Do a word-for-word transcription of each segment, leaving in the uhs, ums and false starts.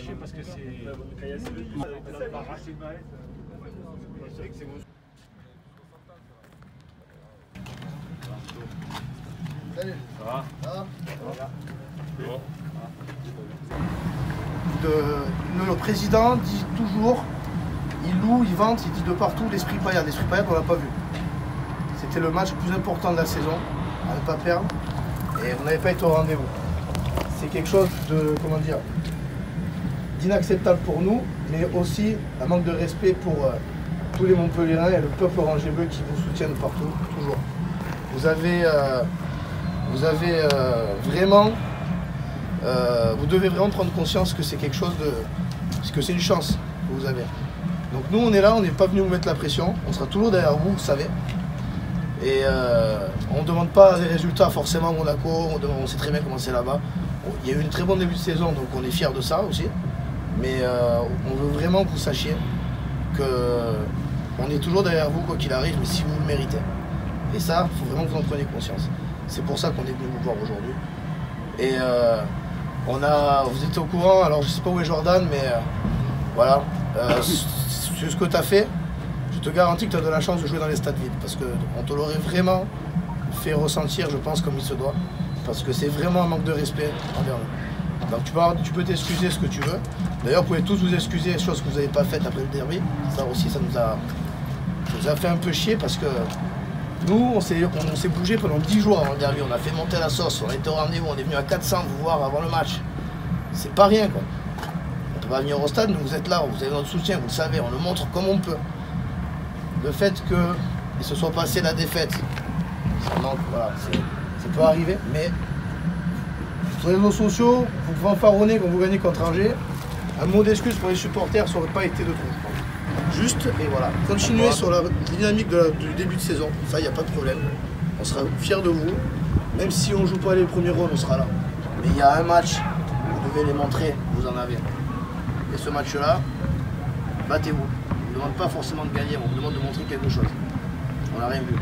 chier parce que c'est. Salut. Ça va? Ça va? Bon. De, le président dit toujours, il loue, il vante, il dit de partout l'esprit Payet. L'esprit Payet, on l'a pas vu. C'était le match le plus important de la saison, à ne pas perdre, et on n'avait pas été au rendez-vous. C'est quelque chose de, comment dire, d'inacceptable pour nous, mais aussi un manque de respect pour euh, tous les Montpelliérains et le peuple orange et bleu qui vous soutiennent partout, toujours. Vous avez, euh, vous avez euh, vraiment, euh, vous devez vraiment prendre conscience que c'est quelque chose de, que c'est une chance que vous avez. Donc nous on est là, on n'est pas venu vous mettre la pression, on sera toujours derrière vous, vous savez. Et euh, on ne demande pas des résultats forcément à Monaco, on, demande, on sait très bien comment c'est là-bas. Il y a eu une très bonne début de saison, donc on est fiers de ça aussi. Mais euh, on veut vraiment que vous sachiez qu'on est toujours derrière vous, quoi qu'il arrive, mais si vous le méritez. Et ça, il faut vraiment que vous en preniez conscience. C'est pour ça qu'on est venu vous voir aujourd'hui. Et euh, on a, vous êtes au courant, alors je ne sais pas où est Jordan, mais euh, voilà, euh, c'est ce que tu as fait. Je te garantis que tu as de la chance de jouer dans les stades vides, parce qu'on te l'aurait vraiment fait ressentir, je pense, comme il se doit. Parce que c'est vraiment un manque de respect envers nous. Donc tu peux, tu peux t'excuser ce que tu veux. D'ailleurs, vous pouvez tous vous excuser des choses que vous n'avez pas faites après le derby. Ça aussi, ça nous a, ça nous a fait un peu chier parce que nous, on s'est on, on s'est bougé pendant dix jours avant le derby. On a fait monter la sauce, on était au rendez-vous, on est venu à quatre cents vous voir avant le match. C'est pas rien, quoi. On peut pas venir au stade, mais vous êtes là, vous avez notre soutien, vous le savez, on le montre comme on peut. Le fait qu'il se soit passé la défaite, ça, manque, voilà, ça peut arriver, mais sur les réseaux sociaux, vous fanfaronnez quand vous gagnez contre Angers. Un mot d'excuse pour les supporters, ça n'aurait pas été de trop. Juste, et voilà, continuez sur la dynamique de la, du début de saison, ça, il n'y a pas de problème. On sera fiers de vous, même si on ne joue pas les premiers rôles, on sera là. Mais il y a un match, vous devez les montrer, vous en avez. Et ce match-là, battez-vous. On ne demande pas forcément de gagner, on vous demande de montrer quelque chose. On n'a rien vu.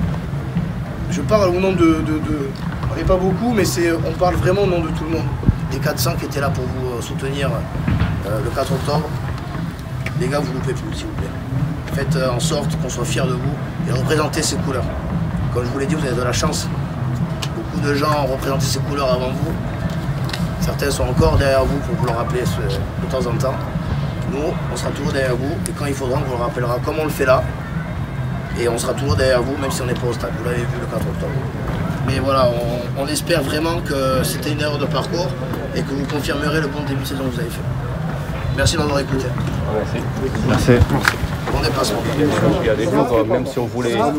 Je parle au nom de... de, de on n'est pas beaucoup, mais on parle vraiment au nom de tout le monde. Les quatre cents qui étaient là pour vous soutenir euh, le quatre octobre. Les gars, vous ne loupez plus, s'il vous plaît. Faites euh, en sorte qu'on soit fiers de vous et représentez ces couleurs. Comme je vous l'ai dit, vous avez de la chance. Beaucoup de gens ont représenté ces couleurs avant vous. Certains sont encore derrière vous pour vous le rappeler de temps en temps. Nous, on sera toujours derrière vous et quand il faudra, on vous le rappellera comme on le fait là. Et on sera toujours derrière vous, même si on n'est pas au stade. Vous l'avez vu le quatre octobre. Mais voilà, on, on espère vraiment que c'était une erreur de parcours et que vous confirmerez le bon début de saison que vous avez fait. Merci de m'avoir écouté. Merci. Merci. Merci. Bon déplacement. Il y a des jours, même si on voulait... On,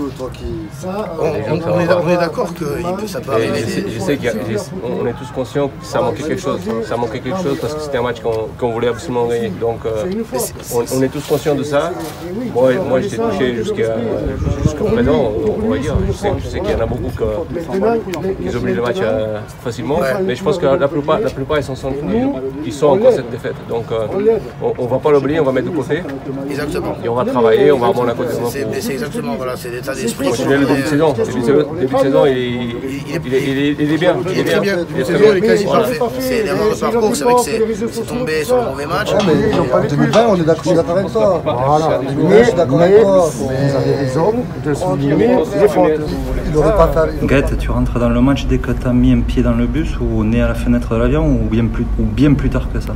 on, on est, on est d'accord que ça peut arriver. Je, je sais qu'on est tous conscients que ça manquait quelque chose. Ça manquait quelque chose parce que c'était un match qu'on qu'on voulait absolument gagner. Donc euh, on, on est tous conscients de ça. Moi, moi j'étais touché jusqu'à jusqu'à présent, on va dire. Je sais, je sais qu'il y en a beaucoup qui, qui oublient le match euh, facilement. Mais je pense que la plupart, la plupart ils, sont, ils sont encore cette défaite. Donc euh, on ne va pas l'oublier, on va mettre de côté. Exactement. Et on va travailler, on va avoir la côté. C'est exactement, voilà, c'est l'état d'esprit. Le début de saison, début de saison, il est, il est, il est, il est bien. Il est très bien. La saison est quasi parfaite. C'est l'erreur de parcours, c'est vrai que c'est tombé sur un mauvais match. En deux mille vingt, on est d'accord avec toi. Voilà. En deux mille vingt, je suis d'accord avec toi. Vous avez raison de souligner les fautes. Il n'aurait pas fait. Gaët, tu rentres dans le match dès que tu as mis un pied dans le bus ou né à la fenêtre de l'avion ou bien plus, ou bien plus tard que ça?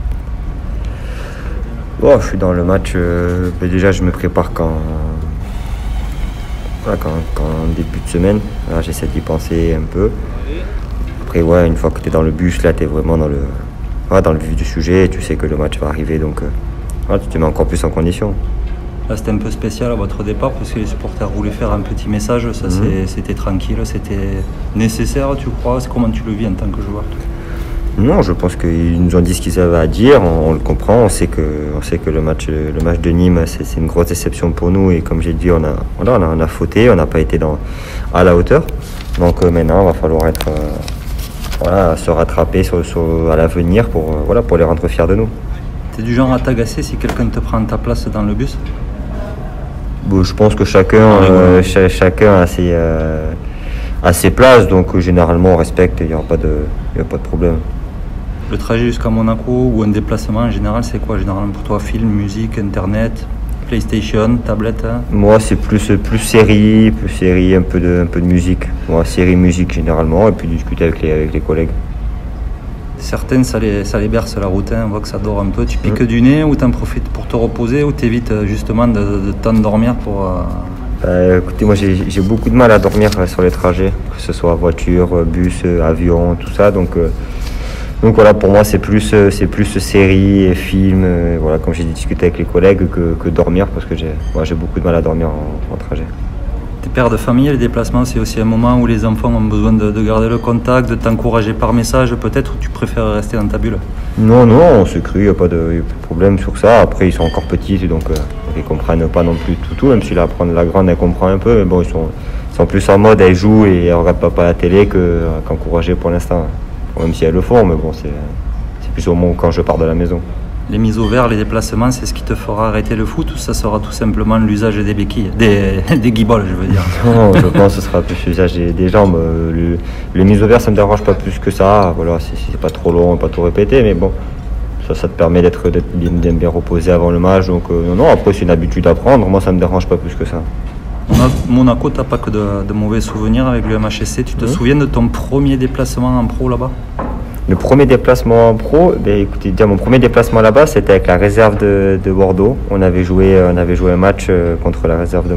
Bon, je suis dans le match, euh, mais déjà je me prépare quand, voilà, quand, quand début de semaine, j'essaie d'y penser un peu. Après ouais, une fois que tu es dans le bus, là tu es vraiment dans le, voilà, dans le vif du sujet, tu sais que le match va arriver, donc euh, voilà, tu te mets encore plus en condition. Là c'était un peu spécial à votre départ parce que les supporters voulaient faire un petit message, ça mmh. c'était tranquille, c'était nécessaire tu crois? Comment tu le vis en tant que joueur? Non, je pense qu'ils nous ont dit ce qu'ils avaient à dire, on, on le comprend, on sait que, on sait que le, match, le match de Nîmes c'est une grosse déception pour nous et comme j'ai dit, on a, on a, on a fauté, on n'a pas été dans, à la hauteur. Donc euh, maintenant, il va falloir être, euh, voilà, se rattraper sur, sur, à l'avenir pour, euh, voilà, pour les rendre fiers de nous. Tu es du genre à t'agacer si quelqu'un te prend ta place dans le bus? Bon, je pense que chacun, euh, ch chacun a ses, euh, a ses places, donc euh, généralement on respecte, il n'y aura pas de, il n'y a pas de problème. Le trajet jusqu'à Monaco ou un déplacement en général, c'est quoi généralement pour toi? Film, musique, internet, PlayStation, tablette hein? Moi, c'est plus, plus série, plus série, un peu de, un peu de musique. Moi, série, musique généralement, et puis discuter avec les, avec les collègues. Certaines, ça les, ça les berce la route, hein. On voit que ça dort un peu. Tu piques mmh. du nez ou t'en profites pour te reposer ou t'évites justement de, de t'endormir pour... Euh... Bah, écoutez, moi j'ai beaucoup de mal à dormir sur les trajets, que ce soit voiture, bus, avion, tout ça. Donc, euh, donc voilà, pour moi c'est plus, c'est plus séries, films, euh, voilà, comme j'ai discuté avec les collègues, que, que dormir, parce que j'ai moi, j'ai beaucoup de mal à dormir en, en trajet. T'es père de famille, les déplacements, c'est aussi un moment où les enfants ont besoin de, de garder le contact, de t'encourager par message peut-être, ou tu préfères rester dans ta bulle? Non, non, on se crée, il n'y a, a pas de problème sur ça. Après, ils sont encore petits, donc euh, ils ne comprennent pas non plus tout, tout, même si la, la grande, elle comprend un peu. Mais bon, ils sont, ils sont plus en mode, elles jouent et elles ne regardent pas, pas la télé qu'encourager pour l'instant. Bon, même si elles le font, mais bon, c'est plus au moment quand je pars de la maison. Les mises au vert, les déplacements, c'est ce qui te fera arrêter le foot ou ça sera tout simplement l'usage des béquilles, des, des guibolles, je veux dire? Non, je pense que ce sera plus l'usage des, des jambes. Le, les mises au vert, ça ne me dérange pas plus que ça. Voilà, c'est pas trop long, pas trop répété, mais bon, ça, ça te permet d'être bien, bien, bien reposé avant le match. Donc euh, non, non, après c'est une habitude à prendre. Moi, ça ne me dérange pas plus que ça. Monaco, tu n'as pas que de, de mauvais souvenirs avec le M H S C. Tu te mmh. souviens de ton premier déplacement en pro là-bas? Le premier déplacement en pro, ben, écoutez, déjà, mon premier déplacement là-bas, c'était avec la réserve de, de Bordeaux. On avait, joué, on avait joué un match contre la réserve de,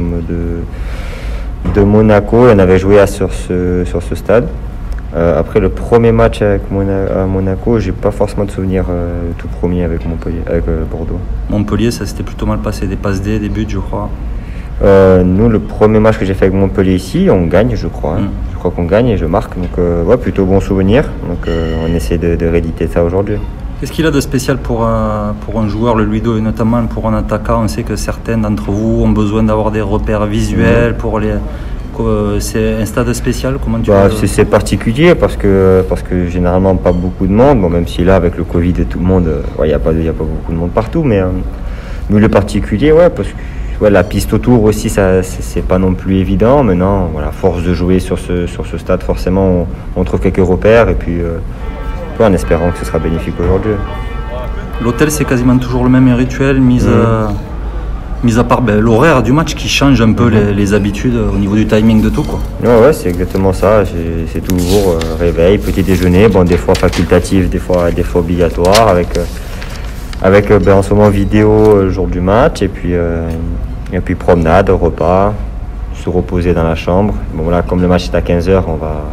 de, de Monaco et on avait joué à, sur, ce, sur ce stade. Euh, après le premier match avec Mona, à Monaco, j'ai pas forcément de souvenir euh, tout premier avec Montpellier, avec euh, Bordeaux. Montpellier, ça s'était plutôt mal passé, des passes D, des buts, je crois. Euh, nous, le premier match que j'ai fait avec Montpellier ici, on gagne, je crois. Hein. Mm. Je crois qu'on gagne et je marque. Donc, euh, ouais, plutôt bon souvenir. Donc, euh, on essaie de, de rééditer ça aujourd'hui. Qu'est-ce qu'il a de spécial pour, euh, pour un joueur, le Ludo, et notamment pour un attaquant? On sait que certains d'entre vous ont besoin d'avoir des repères visuels. Mm. Pour les... C'est un stade spécial, comment tu bah, veux... C'est particulier parce que, parce que généralement pas beaucoup de monde. Bon, même si là, avec le Covid et tout le monde, il ouais, n'y a, a pas beaucoup de monde partout. Mais, euh, mais le particulier, ouais, parce que ouais, la piste autour aussi, ça c'est pas non plus évident. Maintenant, voilà, force de jouer sur ce, sur ce stade, forcément, on, on trouve quelques repères et puis euh, ouais, en espérant que ce sera bénéfique aujourd'hui. L'hôtel, c'est quasiment toujours le même rituel, mise, mmh. euh, mise à part ben, l'horaire du match qui change un peu mmh. les, les habitudes au niveau du timing de tout, quoi. Ouais, ouais, c'est exactement ça. C'est toujours euh, réveil, petit déjeuner, bon, des fois facultatif, des fois, des fois obligatoire, avec, euh, avec euh, ben, en ce moment vidéo euh, le jour du match et puis. Euh, Et puis promenade, repas, se reposer dans la chambre. Bon là, comme le match est à quinze heures, on va,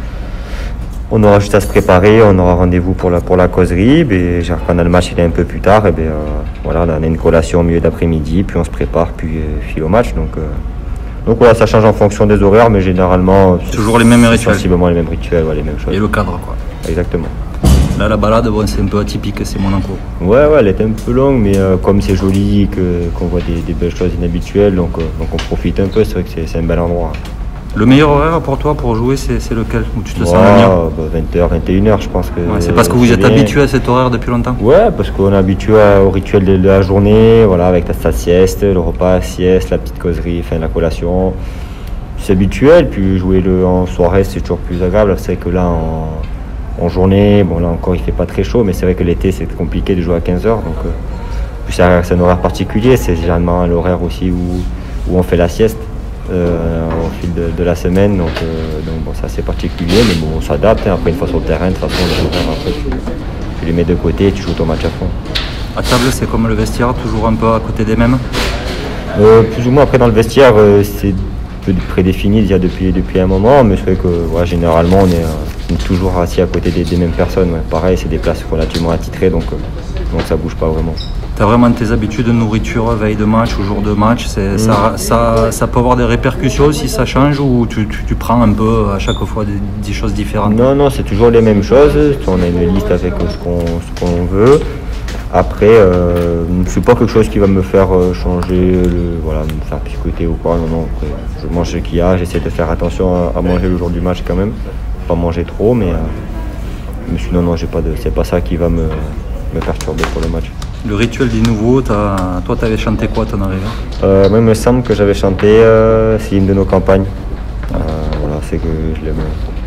on aura juste à se préparer, on aura rendez-vous pour la, pour la causerie. Et quand le match il est un peu plus tard, et bien, euh, voilà, on a une collation au milieu d'après-midi, puis on se prépare, puis euh, file au match. Donc, euh, donc voilà, ça change en fonction des horaires, mais généralement toujours les mêmes rituels. Sensiblement les mêmes rituels, ouais, les mêmes choses. Et le cadre, quoi. Exactement. Là, la balade, bon, c'est un peu atypique, c'est Monaco. Ouais, ouais, elle est un peu longue, mais euh, comme c'est joli, qu'on voit des, des belles choses inhabituelles, donc, euh, donc on profite un peu, c'est vrai que c'est un bel endroit. Le meilleur horaire pour toi, pour jouer, c'est lequel? Où tu te ouais, sens bien bah, vingt heures, vingt et une heures, je pense que... Ouais, c'est parce que vous êtes bien habitué à cet horaire depuis longtemps? Ouais, parce qu'on est habitué au rituel de, de la journée, voilà, avec ta sieste, le repas, la sieste, la petite causerie, enfin la collation. C'est habituel, puis jouer le, en soirée, c'est toujours plus agréable. C'est que là, en... En journée, bon là encore il fait pas très chaud, mais c'est vrai que l'été c'est compliqué de jouer à quinze heures, donc euh, c'est un horaire particulier, c'est généralement l'horaire aussi où, où on fait la sieste euh, au fil de, de la semaine, donc, euh, donc bon, ça c'est particulier, mais bon on s'adapte, hein. Après une fois sur le terrain, de toute façon les horaires, après tu, tu les mets de côté et tu joues ton match à fond. À table c'est comme le vestiaire, toujours un peu à côté des mêmes? euh, Plus ou moins après dans le vestiaire, euh, c'est prédéfini déjà depuis, depuis un moment, mais c'est vrai que ouais, généralement on est, euh, on est toujours assis à côté des, des mêmes personnes. Ouais. Pareil, c'est des places relativement attitrées, donc, euh, donc ça bouge pas vraiment. Tu as vraiment tes habitudes de nourriture veille de match ou jour de match, mmh. ça, ça, ça peut avoir des répercussions si ça change ou tu, tu, tu prends un peu à chaque fois des, des choses différentes? Non, non, c'est toujours les mêmes choses. On a une liste avec ce qu'on ce qu'on veut. Après, euh, c'est pas quelque chose qui va me faire euh, changer, le, voilà, me faire picoter ou quoi. Non, non. Après, je mange ce qu'il y a. J'essaie de faire attention à, à manger le jour du match quand même, pas manger trop, mais, euh, mais sinon non, j'ai pas de, c'est pas ça qui va me, me perturber pour le match. Le rituel des nouveaux, toi, tu avais chanté quoi à ton arrivée? euh, Moi, il me semble que j'avais chanté euh, c'est l'hymne de nos campagnes. Euh, voilà, c'est que je l'aime.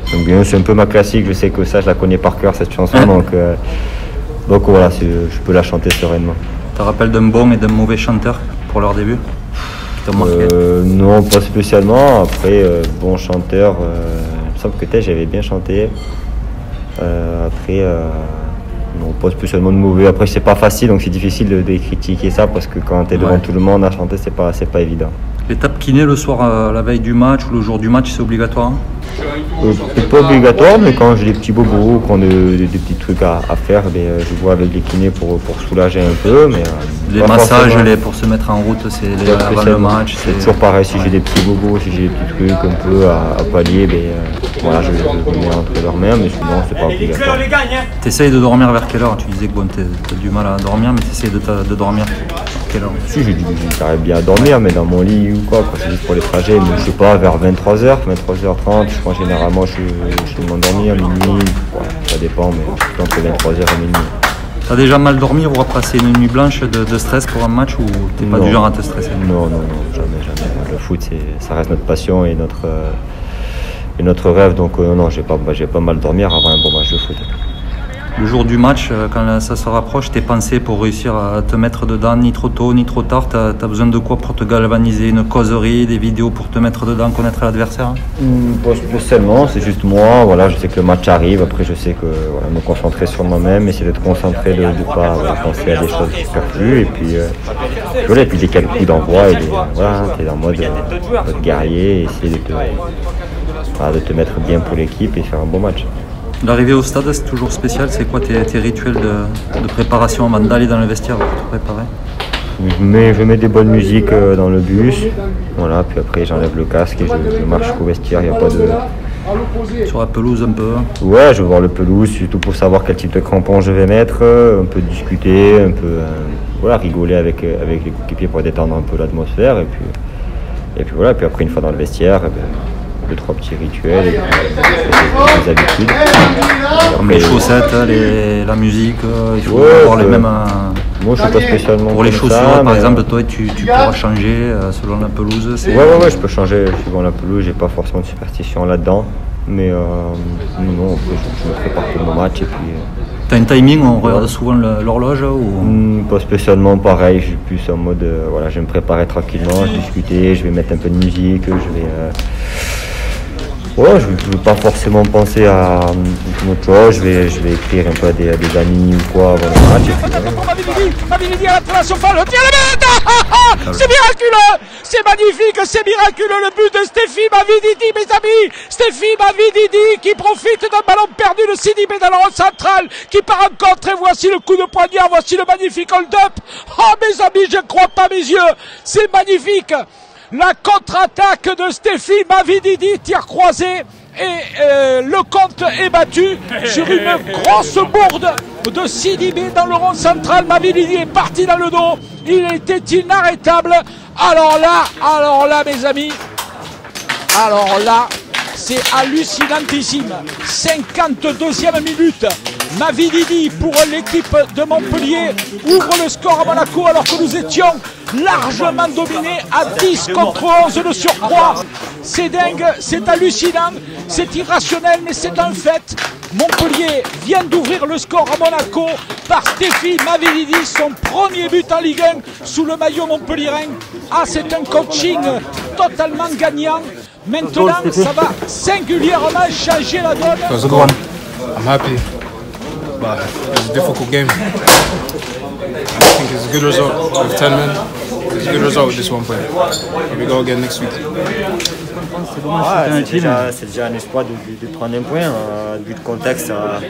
Donc bien, c'est un peu ma classique, je sais que ça, je la connais par cœur cette chanson, donc, euh, donc voilà, je peux la chanter sereinement. Tu te rappelles d'un bon et d'un mauvais chanteur pour leur début qui t'ont marqué? euh, Non, pas spécialement. Après, euh, bon chanteur, euh, il me semble que peut-être j'avais bien chanté. Euh, après, euh, non, pas spécialement de mauvais. Après, c'est pas facile, donc c'est difficile de, de critiquer ça parce que quand tu es devant ouais. tout le monde à chanter, c'est pas, c'est pas évident. L'étape kiné le soir, euh, la veille du match ou le jour du match, c'est obligatoire hein? euh, C'est pas obligatoire, mais quand j'ai des petits bobos ou quand des, des, des petits trucs à, à faire, ben, je vois avec les kinés pour, pour soulager un peu. Mais, euh, les massages les, pour se mettre en route, c'est les, avant le match. C'est toujours pareil, si j'ai des petits bobos, si j'ai des petits trucs un peu à, à pallier, ben, euh, voilà, je, je les mets entre leurs mains, mais sinon c'est pas obligatoire. Tu essayes de dormir vers quelle heure? Tu disais que bon, tu as du mal à dormir, mais tu essayes de, de dormir vers quelle heure? Si, j'arrive bien à dormir, mais dans mon lit ou quoi, c'est juste pour les trajets, mais je sais pas, vers vingt-trois heures, vingt-trois heures trente, je crois généralement je, je vais m'endormir, minuit, voilà, ça dépend, mais c'est entre vingt-trois heures et minuit. T'as déjà mal dormi ou passé une nuit blanche de, de stress pour un match ou t'es pas du genre à te stresser? Non, non, non, jamais, jamais. Le foot, ça reste notre passion et notre, euh, et notre rêve, donc euh, non, j'ai pas, bah, j'ai pas mal dormir avant un bon match de foot. Le jour du match, quand ça se rapproche, tes pensées pour réussir à te mettre dedans, ni trop tôt, ni trop tard, tu as besoin de quoi pour te galvaniser? Une causerie, des vidéos pour te mettre dedans, connaître l'adversaire? mmh, Pas spécialement, c'est juste moi, voilà, je sais que le match arrive, après je sais que voilà, me concentrer sur moi-même, essayer d'être concentré, de ne pas voilà, penser à des choses superflues, et puis, euh, voilà, et puis dès qu'il y a le coup d'envoi, voilà, tu es dans le mode, mode guerrier, essayer de te, voilà, de te mettre bien pour l'équipe et faire un bon match. L'arrivée au stade, c'est toujours spécial. C'est quoi tes, tes rituels de, de préparation avant d'aller dans le vestiaire pour te préparer? Je mets, je mets des bonnes musiques dans le bus, voilà, puis après j'enlève le casque et je, je marche au vestiaire. Il n'y a pas de... Sur la pelouse un peu? Ouais, je vais voir le pelouse, surtout pour savoir quel type de crampons je vais mettre, un peu discuter, un peu euh, voilà, rigoler avec, avec les coéquipiers pour détendre un peu l'atmosphère. Et puis, et puis voilà, puis après une fois dans le vestiaire, eh ben, deux, trois petits rituels, et puis, des habitudes. Comme les chaussettes, les, la musique, il faut ouais, avoir les euh, mêmes. Euh, moi je suis pas spécialement pour les chaussures, ça, par mais... exemple, toi tu, tu pourras changer euh, selon la pelouse. Ouais, ouais, ouais, je peux changer suivant la pelouse, j'ai pas forcément de superstition là-dedans. Mais euh, non, je, je me prépare pour mon match et puis. Euh... T'as un timing où on regarde souvent l'horloge ou... mmh, Pas spécialement pareil, je suis plus en mode euh, voilà, je vais me préparer tranquillement, discuter, je vais mettre un peu de musique, je vais. Euh... Ouais, je ne veux pas forcément penser à euh, autre chose, je vais, je vais écrire un peu à des, à des amis ou quoi avant le match. C'est miraculeux, c'est magnifique, c'est miraculeux le but de Stéphie Mavididi, mes amis. Stéphie Mavididi qui profite d'un ballon perdu de Sidibé dans le rond central, qui part en contre et voici le coup de poignard, voici le magnifique hold-up. Oh mes amis, je ne crois pas mes yeux, c'est magnifique. La contre-attaque de Stéphie Mavididi, tir croisé, et euh, le compte est battu sur une grosse bourde de Sidibé dans le rond central. Mavididi est parti dans le dos, il était inarrêtable. Alors là, alors là mes amis, alors là, c'est hallucinantissime. cinquante-deuxième minute, Mavididi pour l'équipe de Montpellier ouvre le score à Monaco alors que nous étions largement dominés à dix contre onze de surcroît. C'est dingue, c'est hallucinant, c'est irrationnel, mais c'est un fait. Montpellier vient d'ouvrir le score à Monaco par Stéphie Mavididi, son premier but en Ligue un sous le maillot montpelliérain. Ah, c'est un coaching totalement gagnant. Maintenant, ça va singulièrement changer la donne. I'm happy, but it's a difficult game. I think it's a good result with ten men. It's a good result with this one point. Here we go again next week. Ouais, c'est déjà, déjà un espoir de, de, de prendre un point, euh, vu le contexte à,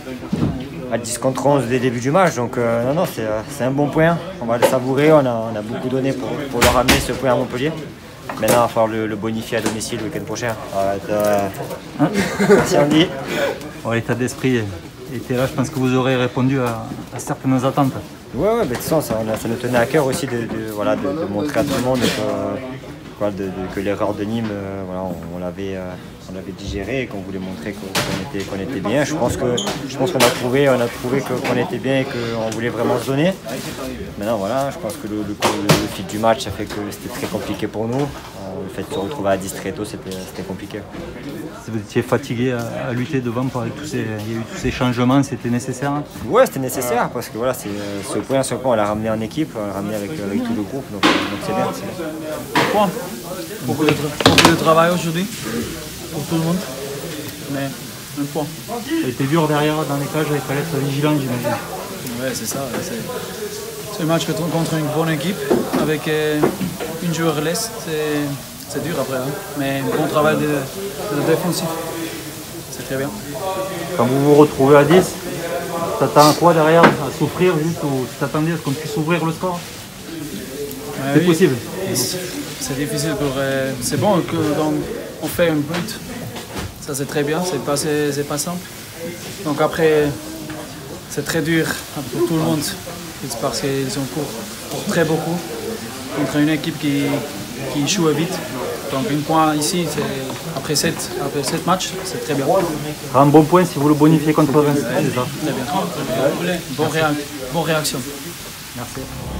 à dix contre onze dès le début du match. Donc euh, non, non, c'est un bon point. On va le savourer, on a, on a beaucoup donné pour, pour leur ramener ce point à Montpellier. Maintenant, il va falloir le, le bonifier à domicile le week-end prochain. Euh, hein Merci Andy. Bon, l'état d'esprit était là, je pense que vous aurez répondu à, à certaines attentes. Ouais, ouais, mais de toute façon, ça, ça nous tenait à cœur aussi de, de, voilà, de, de montrer à tout le monde que, voilà, de, de, que l'erreur de Nîmes, euh, voilà, on, on l'avait euh, digéré et qu'on voulait montrer qu'on qu était, qu'on était bien. Je pense que je pense qu'on a trouvé, on a trouvé qu'on était bien et qu'on voulait vraiment se donner. Maintenant, voilà, je pense que le, le, le, le fil du match a fait que c'était très compliqué pour nous. Le fait de se retrouver à dix très tôt, c'était compliqué. Vous étiez fatigué à, à lutter devant avec tous ces, il y a eu tous ces changements, c'était nécessaire? Ouais, c'était nécessaire parce que voilà, c'est ce point, ce point, on l'a ramené en équipe, on l'a ramené avec, avec tout le groupe, donc c'est bien. Un point. Beaucoup de, beaucoup de travail aujourd'hui pour tout le monde, mais un point. Ça a été dur derrière dans les cages, il fallait être vigilant, j'imagine. Ouais, c'est ça. C'est un match contre une bonne équipe avec euh, une joueur l'Est. C'est dur après, hein. Mais bon travail de, de défensif. C'est très bien. Quand vous vous retrouvez à dix, tu t'attends à quoi derrière? À souffrir juste ou tu t'attendais à ce qu'on puisse ouvrir le score? Ouais, C'est oui. possible. C'est difficile pour. Euh, c'est bon qu'on fait un but. Ça c'est très bien, c'est pas, c'est pas simple. Donc après, c'est très dur pour tout le monde. Parce qu'ils ont court très beaucoup contre une équipe qui, qui joue vite. Donc un point ici, après sept, après sept matchs, c'est très bien. Un bon point si vous le bonifiez contre Reims, c'est ça. Très bien. Bonne réaction. Bon réaction. Merci.